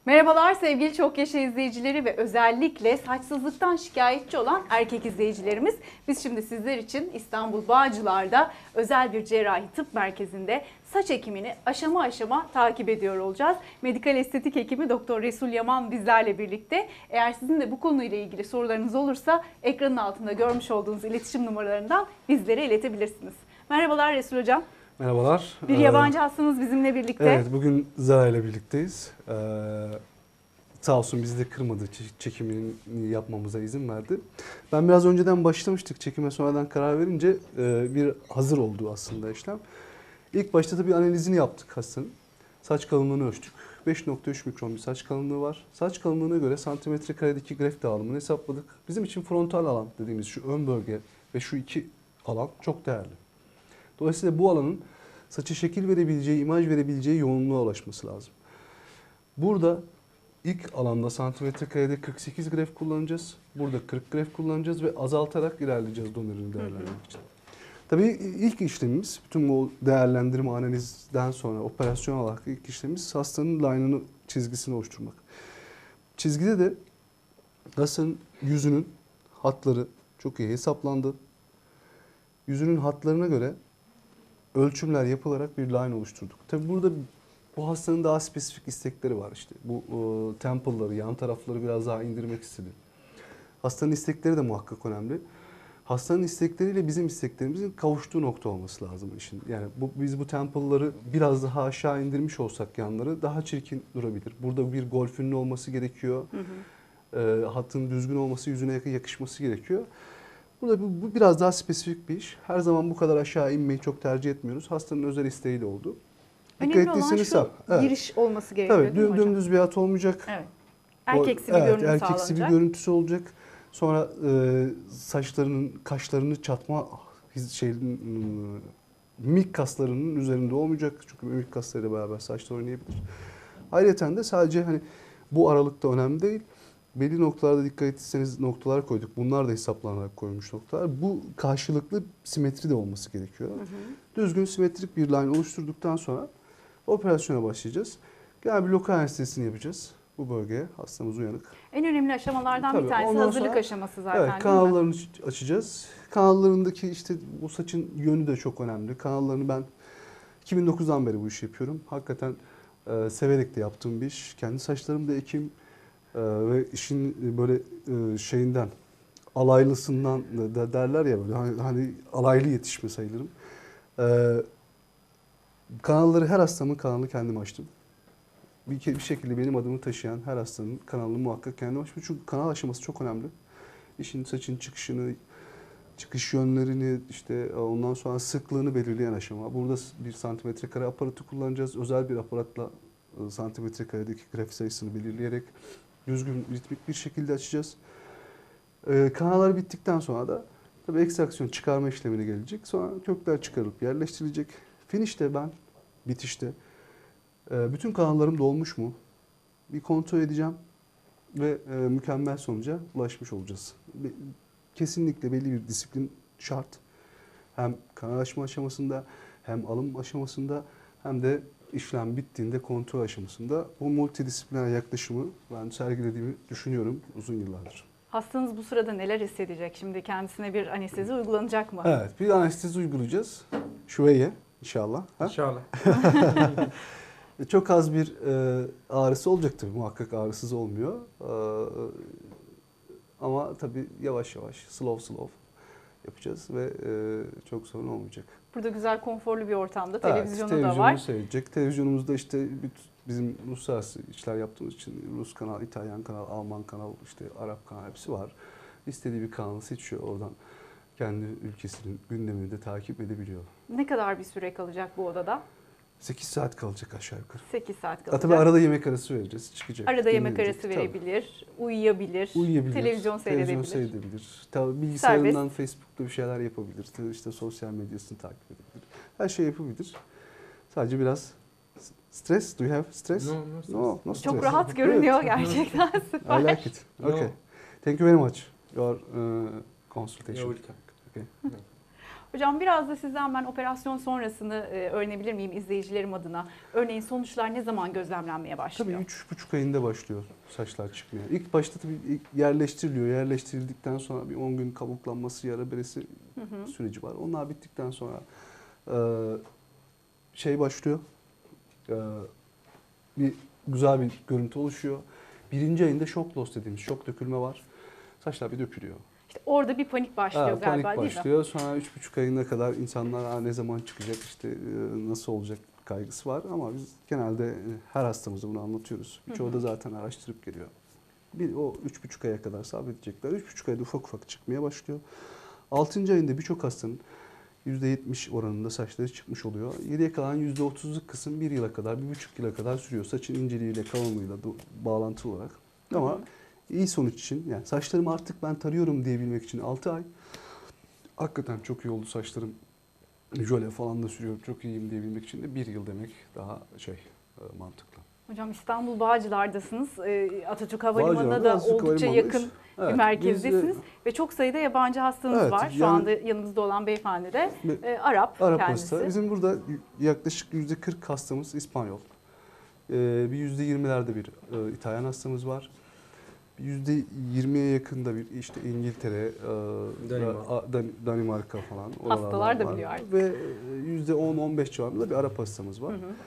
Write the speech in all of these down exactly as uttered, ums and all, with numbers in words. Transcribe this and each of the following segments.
Merhabalar sevgili Çok Yaşa izleyicileri ve özellikle saçsızlıktan şikayetçi olan erkek izleyicilerimiz. Biz şimdi sizler için İstanbul Bağcılar'da özel bir cerrahi tıp merkezinde saç ekimini aşama aşama takip ediyor olacağız. Medikal estetik hekimi Doktor Resul Yaman bizlerle birlikte. Eğer sizin de bu konuyla ilgili sorularınız olursa ekranın altında görmüş olduğunuz iletişim numaralarından bizlere iletebilirsiniz. Merhabalar Resul Hocam. Merhabalar. Bir yabancı ee, hastamız bizimle birlikte. Evet, bugün Zara ile birlikteyiz. Ee, sağ olsun bizi de kırmadı, çekimini yapmamıza izin verdi. Ben biraz önceden başlamıştık, çekime sonradan karar verince e, bir hazır oldu aslında işlem. İlk başta tabii analizini yaptık hastanın. Saç kalınlığını ölçtük. beş nokta üç mikron bir saç kalınlığı var. Saç kalınlığına göre santimetre karedeki gref dağılımını hesapladık. Bizim için frontal alan dediğimiz şu ön bölge ve şu iki alan çok değerli. Dolayısıyla bu alanın saça şekil verebileceği, imaj verebileceği yoğunluğa ulaşması lazım. Burada ilk alanda santimetre karede kırk sekiz gref kullanacağız. Burada kırk gref kullanacağız ve azaltarak ilerleyeceğiz donörünü değerlendirmek için. Tabii ilk işlemimiz, bütün bu değerlendirme analizden sonra operasyon olarak ilk işlemimiz hastanın line'ını, çizgisini oluşturmak. Çizgide de hastanın yüzünün hatları çok iyi hesaplandı. Yüzünün hatlarına göre ölçümler yapılarak bir line oluşturduk. Tabii burada bu hastanın daha spesifik istekleri var işte. Bu o, temple'ları, yan tarafları biraz daha indirmek istedi. Hastanın istekleri de muhakkak önemli. Hastanın istekleriyle bizim isteklerimizin kavuştuğu nokta olması lazım işin. Yani bu, biz bu temple'ları biraz daha aşağı indirmiş olsak yanları daha çirkin durabilir. Burada bir golfünün olması gerekiyor. Hı hı. E, hattın düzgün olması, yüzüne yakışması gerekiyor. Burada bu, bu biraz daha spesifik bir iş. Her zaman bu kadar aşağı inmeyi çok tercih etmiyoruz. Hastanın özel isteğiyle oldu. Önemli olan şu evet. Giriş olması gerekiyor Tabii, değil mi hocam? Dümdüz bir hat olmayacak. Evet. Erkeksi bir evet, görüntü erkeksi sağlanacak. bir görüntüsü olacak. Sonra e, saçlarının, kaşlarını çatma şey, mimik kaslarının üzerinde olmayacak. Çünkü mimik kaslarıyla beraber saçlar oynayabilir. Ayrıca de sadece hani bu aralıkta önemli değil. Belli noktalarda dikkat etseniz noktalar koyduk. Bunlar da hesaplanarak koyulmuş noktalar. Bu karşılıklı simetri de olması gerekiyor. Hı hı. Düzgün simetrik bir line oluşturduktan sonra operasyona başlayacağız. Genel bir lokal anestezisini yapacağız bu bölgeye. Hastamız uyanık. En önemli aşamalardan Tabii, bir tanesi hazırlık sonra, aşaması zaten evet, değil kanallarını mi? açacağız. Kanallarındaki işte bu saçın yönü de çok önemli. Kanallarını ben iki bin dokuzdan beri bu işi yapıyorum. Hakikaten e, severek de yaptığım bir iş. Kendi saçlarım da ekim. Ee, ve işin böyle e, şeyinden alaylısından da derler ya böyle hani, hani alaylı yetişme sayılırım. Ee, kanalları her hastamın kanalını kendim açtım. Bir, bir şekilde benim adımı taşıyan her hastanın kanalını muhakkak kendim açtım. Çünkü kanal aşaması çok önemli. İşin saçın çıkışını, çıkış yönlerini işte ondan sonra sıklığını belirleyen aşama. Burada bir santimetre kare aparatı kullanacağız. Özel bir aparatla santimetre karedeki graf sayısını belirleyerek düzgün, ritmik bir şekilde açacağız. Ee, kanallar bittikten sonra da tabii ekstraksiyon çıkarma işlemine gelecek. Sonra kökler çıkarılıp yerleştirilecek. Finişte ben, bitişte e, bütün kanallarım dolmuş mu? Bir kontrol edeceğim ve e, mükemmel sonuca ulaşmış olacağız. Kesinlikle belli bir disiplin şart. Hem kanal açma aşamasında, hem alım aşamasında, hem de işlem bittiğinde kontrol aşamasında bu multidisipliner yaklaşımı ben sergilediğimi düşünüyorum uzun yıllardır. Hastanız bu sırada neler hissedecek? Şimdi kendisine bir anestezi uygulanacak mı? Evet, bir anestezi uygulayacağız. Şuraya inşallah. Ha? İnşallah. Çok az bir e, ağrısı olacak tabii. Muhakkak ağrısız olmuyor. E, ama tabii yavaş yavaş, slow slow yapacağız ve e, çok sorun olmayacak. Burada güzel, konforlu bir ortamda evet, televizyonu da var. Televizyonu seyredecek. Televizyonumuzda işte bizim uluslararası işler yaptığımız için Rus kanal, İtalyan kanal, Alman kanal, işte Arap kanal hepsi var. İstediği bir kanalı seçiyor. Oradan kendi ülkesinin gündemini de takip edebiliyor. Ne kadar bir süre kalacak bu odada? sekiz saat kalacak aşağı yukarı. sekiz saat kalacak. Tabii arada yemek arası vereceğiz. Çıkacak. Arada yemek arası verebilir, tabii. uyuyabilir, uyuyabilir, televizyon seyredebilir. Televizyon seyredebilir. Tabii bilgisayarından, Serbest. Facebook'ta bir şeyler yapabilir. İşte sosyal medyasını takip edebilir. Her şey yapabilir. Sadece biraz stres. Do you have stress? No, no, stress. no, no stress. Çok rahat görünüyor gerçekten. Süper. I like it. Okay. Thank you very much. Your uh, consultation. You're welcome. Okay. Hocam biraz da sizden ben operasyon sonrasını e, öğrenebilir miyim izleyicilerim adına? Örneğin sonuçlar ne zaman gözlemlenmeye başlıyor? Tabii üç buçuk ayında başlıyor saçlar çıkmaya. İlk başta tabii ilk yerleştiriliyor. Yerleştirildikten sonra bir on gün kabuklanması, yara beresi Hı hı. süreci var. Onlar bittikten sonra e, şey başlıyor. E, bir güzel bir görüntü oluşuyor. Birinci ayında shock loss dediğimiz şok dökülme var. Saçlar bir dökülüyor. İşte orada bir panik başlıyor Ha, galiba panik değil mi? başlıyor. Sonra üç buçuk ayına kadar insanlar "Aa, ne zaman çıkacak, işte e, nasıl olacak" kaygısı var. Ama biz genelde e, her hastamıza bunu anlatıyoruz. Birçoğu da zaten araştırıp geliyor. Bir o üç buçuk aya kadar sabredecekler. Üç buçuk ayda ufak ufak çıkmaya başlıyor. Altıncı ayında birçok hastanın yüzde yetmiş oranında saçları çıkmış oluyor. Geriye kalan yüzde otuzluk kısım bir yıla kadar, bir buçuk yıla kadar sürüyor. Saçın inceliğiyle, kalınlığıyla do- bağlantılı olarak. Ama Hı hı. iyi sonuç için, yani saçlarımı artık ben tarıyorum diyebilmek için altı ay. Hakikaten çok iyi oldu saçlarım. Jöle falan da sürüyorum, çok iyiyim diyebilmek için de bir yıl demek daha şey e, mantıklı. Hocam İstanbul Bağcılar'dasınız. Ee, Atatürk Havalimanı'na Bağcılar'da da Atatürk oldukça Havalimanı'ndayız. yakın Evet, bir merkezdesiniz. biz, Ve çok sayıda yabancı hastanız Evet, var. Şu yani- anda yanımızda olan beyefendi de Bir- e, Arap, Arap kendisi. hasta. Bizim burada yaklaşık yüzde kırk hastamız İspanyol. Ee, bir yüzde yirmilerde bir e, İtalyan hastamız var. Yüzde yirmiye yakında bir işte İngiltere, e, Danimarka. da- Dan- Danimarka falan. oralardan Hastalar da var. biliyor artık. Ve yüzde on on beş civarında da bir Arap hastamız var. Hı hı.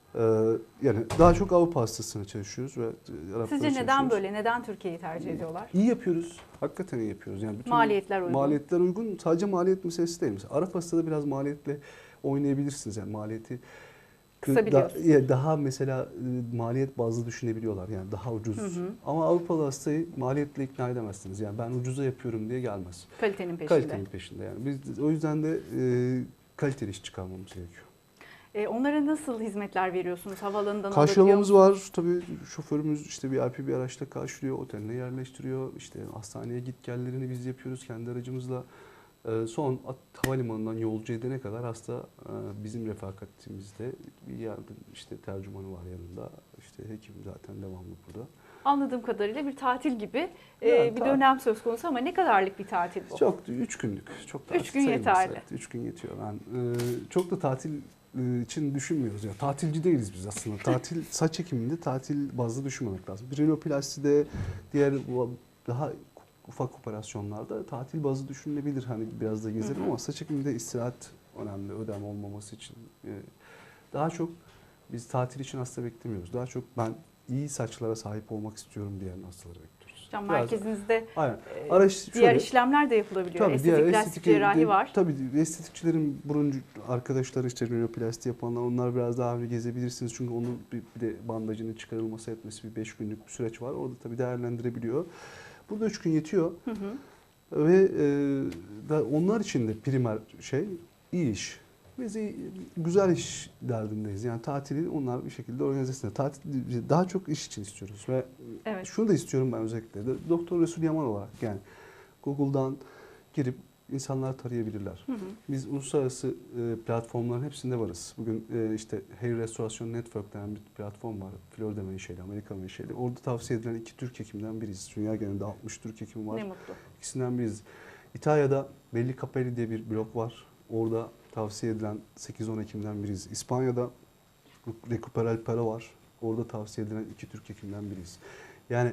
Ee, yani daha çok Avrupa hastasına çalışıyoruz ve Araplara Sizce neden çalışıyoruz. böyle? Neden Türkiye'yi tercih ediyorlar? İyi yapıyoruz. Hakikaten iyi yapıyoruz. Yani bütün Maliyetler uygun. Maliyetler uygun. Sadece maliyet meselesi değil. Mesela Arap hastada biraz maliyetle oynayabilirsiniz. Yani maliyeti Kısabiliyorsunuz. da- ya daha mesela e, maliyet bazlı düşünebiliyorlar. Yani daha ucuz. Hı hı. Ama Avrupalı hastayı maliyetle ikna edemezsiniz. Yani ben ucuza yapıyorum diye gelmez. Kalitenin peşinde. Kalitenin peşinde yani. Biz o yüzden de e, kaliteli iş çıkarmamız gerekiyor. E, onlara nasıl hizmetler veriyorsunuz? Havaalanından Karşılamamız alabiliyor var. Tabii şoförümüz işte bir V I P bir araçla karşılıyor, oteline yerleştiriyor. İşte hastaneye git gellerini biz yapıyoruz kendi aracımızla. Ee, Son at- havalimanından yolcu edene kadar hasta e, bizim refakatimizde bir yardım, işte tercümanı var yanında. İşte hekim zaten devamlı burada. Anladığım kadarıyla bir tatil gibi e, Yani bir tatil. dönem söz konusu ama ne kadarlık bir tatil bu? Çok üç günlük. Çok tatil Üç gün sayılmaz, yeterli. evet. Üç gün yetiyor. Ben e, çok da tatil e, için düşünmüyoruz. Yani tatilci değiliz biz aslında. Tatil saç ekiminde tatil bazlı düşünmemek lazım. Bir rinoplastide, diğer bu daha ufak operasyonlarda tatil bazlı düşünülebilir. Hani biraz da gezelim Hı hı. ama saç ekiminde istirahat önemli. Ödem olmaması için. E, daha çok biz tatil için hasta beklemiyoruz. Daha çok ben iyi saçlara sahip olmak istiyorum diyen hastaları bekliyoruz. Hocam Biraz- merkezinizde Aynen. e, Araç diğer şöyle- işlemler de yapılabiliyor. Tabii Estetik, diğer plastik estetik cerrahi de- var. Tabii estetikçilerin buruncu arkadaşları işte rinoplasti yapanlar onlar biraz daha bir gezebilirsiniz. Çünkü onun bir, bir de bandajının çıkarılması etmesi bir beş günlük bir süreç var. Orada tabii değerlendirebiliyor. Burada üç gün yetiyor. Hı hı. Ve e, da onlar için de primer şey iyi iş. Biz iyi, güzel iş derdindeyiz. Yani tatili onlar bir şekilde organize etsinler. Tatil daha çok iş için istiyoruz ve Evet. şunu da istiyorum ben özellikle de Doktor Resul Yaman olarak yani Google'dan girip insanlar tarayabilirler. Hı hı. Biz uluslararası e, platformların hepsinde varız. Bugün e, işte Hair Restoration Network denen bir platform var. Florida menşeli, Amerika menşeli. Orada tavsiye edilen iki Türk hekimden biriyiz. Dünya genelinde altmış Türk hekim var. Ne mutlu. İkisinden biriyiz. İtalya'da Belli Capelli diye bir blog var. Orada tavsiye edilen sekiz on hekimden biriyiz. İspanya'da Recuperal Para var. Orada tavsiye edilen iki Türk hekimden biriyiz. Yani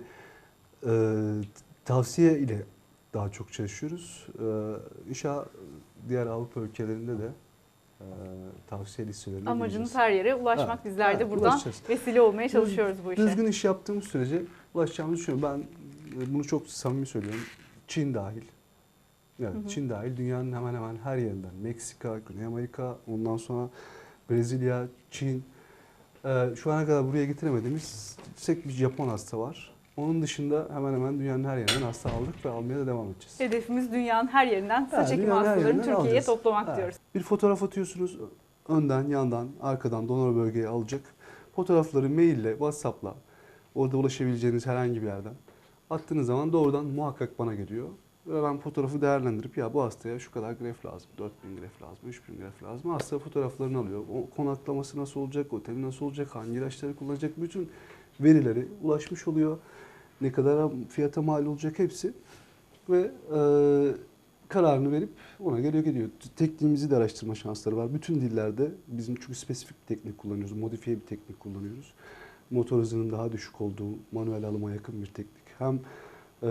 e, tavsiye ile daha çok çalışıyoruz. E, İnşallah diğer Avrupa ülkelerinde de e, tavsiye listelerine Amacınız gireceğiz. her yere ulaşmak. Evet, Bizler de evet, buradan ulaşacağız. vesile olmaya çalışıyoruz bu işe. Düzgün iş yaptığımız sürece ulaşacağımızı düşünüyorum. Ben e, bunu çok samimi söylüyorum. Çin dahil. Evet, Hı hı. Çin dahil dünyanın hemen hemen her yerinden. Meksika, Güney Amerika, ondan sonra Brezilya, Çin. Ee, şu ana kadar buraya getiremediğimiz tek bir Japon hasta var. Onun dışında hemen hemen dünyanın her yerinden hasta aldık ve almaya da devam edeceğiz. Hedefimiz dünyanın her yerinden saç Yani ekimi dünyanın her hastalarını yerinden Türkiye'ye alacağız. toplamak Evet. diyoruz. Bir fotoğraf atıyorsunuz. Önden, yandan, arkadan donör bölgeye alacak. Fotoğrafları maille, WhatsApp'la orada ulaşabileceğiniz herhangi bir yerden attığınız zaman doğrudan muhakkak bana geliyor. Ve ben fotoğrafı değerlendirip ya bu hastaya şu kadar gref lazım, dört bin gref lazım, üç bin gref lazım. Hasta fotoğraflarını alıyor. O konaklaması nasıl olacak, oteli nasıl olacak, hangi ilaçları kullanacak, bütün verileri ulaşmış oluyor. Ne kadar fiyata mal olacak hepsi. Ve e, kararını verip ona göre gidiyor. Tekniğimizi de araştırma şansları var. Bütün dillerde bizim çünkü spesifik bir teknik kullanıyoruz. Modifiye bir teknik kullanıyoruz. Motor hızının daha düşük olduğu, manuel alıma yakın bir teknik. Hem e,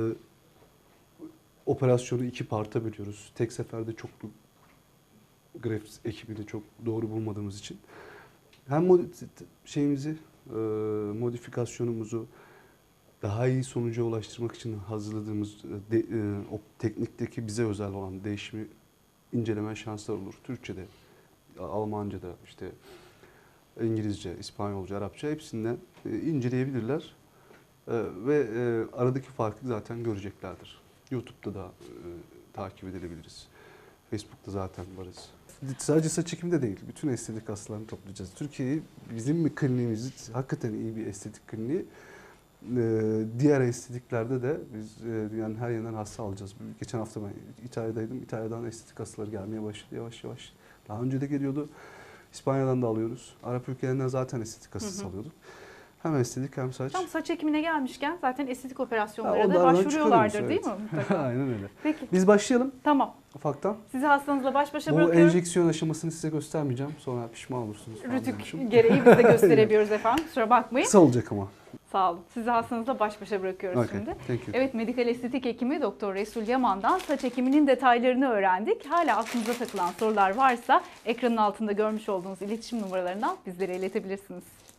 operasyonu iki parta bölüyoruz. Tek seferde çoklu grafs ekibini çok doğru bulmadığımız için. Hem mod şeyimizi, e, modifikasyonumuzu daha iyi sonuca ulaştırmak için hazırladığımız de, e, o teknikteki bize özel olan değişimi inceleme şansları olur. Türkçe'de, Almanca'da, işte İngilizce, İspanyolca, Arapça hepsinden e, inceleyebilirler. E, ve e, aradaki farkı zaten göreceklerdir. YouTube'da da e, takip edilebiliriz. Facebook'ta zaten varız. Sadece saç ekiminde değil, bütün estetik hastalarını toplayacağız. Türkiye'yi, bizim bir kliniğimiz, hakikaten iyi bir estetik kliniği. Ee, diğer estetiklerde de biz e, dünyanın her yerinden hasta alacağız. Geçen hafta ben İtalya'daydım. İtalya'dan estetik hastaları gelmeye başladı yavaş yavaş. Daha önce de geliyordu. İspanya'dan da alıyoruz. Arap ülkelerinden zaten estetik hastası alıyorduk. Hem estetik hem saç. Tam saç ekimine gelmişken zaten estetik Ha, operasyonlara da onlardan başvuruyorlardır çıkarıyoruz, değil mi? evet. Mutlaka. Aynen öyle. Peki. Biz başlayalım Tamam. ufaktan. Sizi hastanızla baş başa Bu bırakıyorum. enjeksiyon aşamasını size göstermeyeceğim. Sonra pişman olursunuz. falan Rütük demişim. gereği biz de gösterebiliyoruz efendim. Kusura bakmayın. Kısa olacak ama. Sağ olun. Sizi hastanızla baş başa bırakıyoruz Okay, şimdi. thank you. Evet, medikal estetik hekimi Doktor Resul Yaman'dan saç ekiminin detaylarını öğrendik. Hala aklınıza takılan sorular varsa ekranın altında görmüş olduğunuz iletişim numaralarından bizlere iletebilirsiniz.